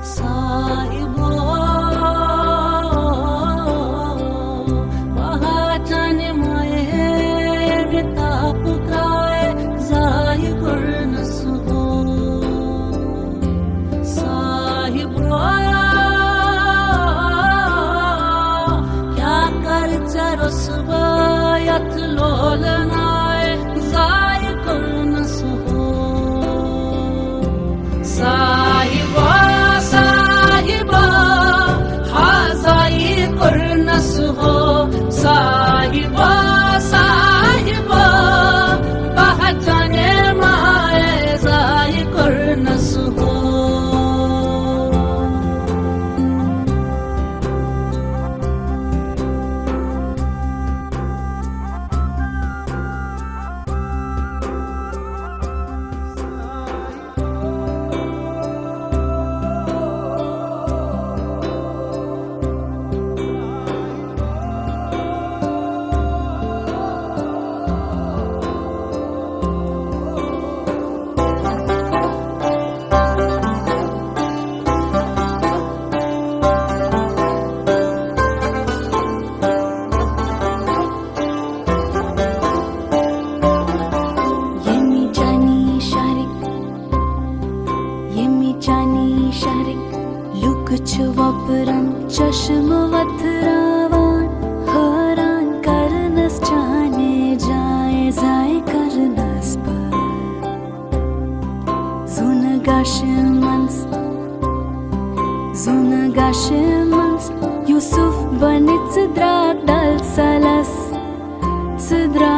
साहिबो वहाचन माये विताप काय जाय करनसुहो साहिबो क्या कर चरसबायत लोलनाय जाय करनसुहो साहिबो साहिबो हाजाय करनसुहो साहिबो साहिबो पहचाने माये जाय करनसुहो चश्म वथरावान हैरान करनस जाने जाए जाए करनस पर Yusuf बनit Sidra dal salas Sidra